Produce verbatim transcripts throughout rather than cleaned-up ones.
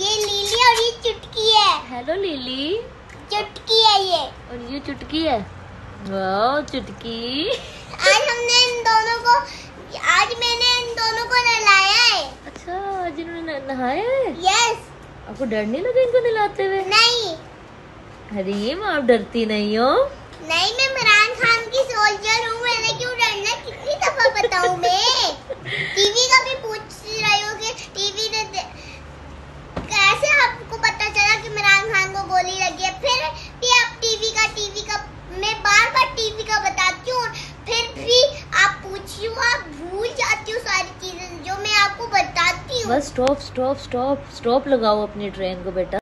ये लिली और ये चुटकी है। Hello Lily. चुटकी है ये। और ये चुटकी है। वाह चुटकी। आज हमने इन दोनों को आज मैंने इन दोनों को नहलाया है। अच्छा आज इन्होंने नहाया है। यस। आपको डर नहीं लगा इनको नहलाते हुए? नहीं। हरीम आप डरती नहीं हो? नहीं मैं इमरान खान की सोल्जर हूँ, मैंने क्यों डरना, कितनी दफा बताऊँ मैं। टीवी का भी पूछ रहे हो कि टीवी ने कैसे आपको पता चला कि इमरान खान को गोली लगी है? फिर भी आप टीवी का टीवी का मैं बार बार टीवी का बताती हूँ, फिर भी आप पूछी हो, आप भूल जाती हो सारी चीजें जो मैं आपको बताती हूँ। Bus stop stop stop stop लगाओ अपनी ट्रेन को बेटा।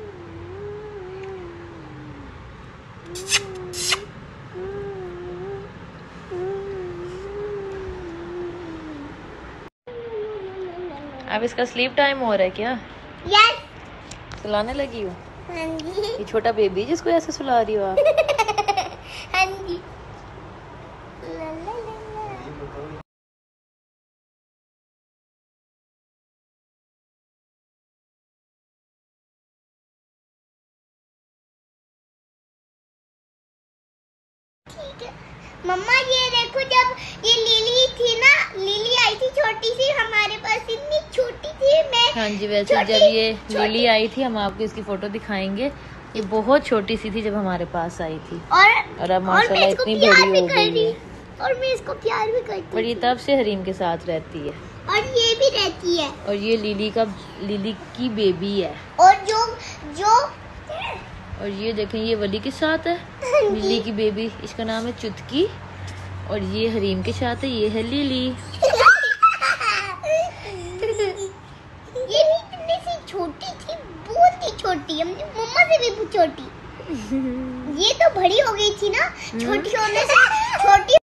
अब इसका स्लीप टाइम हो रहा है क्या? यस। सुलाने लगी हो? हाँ जी। ये छोटा बेबी जिसको ऐसे सुला रही हो आप? हाँ जी। ला ला ला ला। ठीक है मम्मा, ये देखो जब ये लिली थी ना, लिली आई थी छोटी सी हमारे पास, इतनी छोटी थी। मैं हाँ जी वैसे जब ये लिली आई थी हम आपको इसकी फोटो दिखाएंगे। ये बहुत छोटी सी थी जब हमारे पास आई थी और और अब माशाल्लाह इतनी बड़ी हो गई है। और मैं इसको प्यार भी करती हूँ। और ये तब से हरीम के साथ रहती है। और ये भी रहती है। और ये लिली का लिली की बेबी है। और जो जो और ये देखें ये वली के साथ है लिली की बेबी, इसका नाम है चुटकी। और ये हरीम के साथ है, ये है लिली। ये भी इतनी सी छोटी थी, बहुत ही छोटी, हमने मम्मा से भी छोटी। ये तो बड़ी हो गई थी ना, छोटी होने से छोटी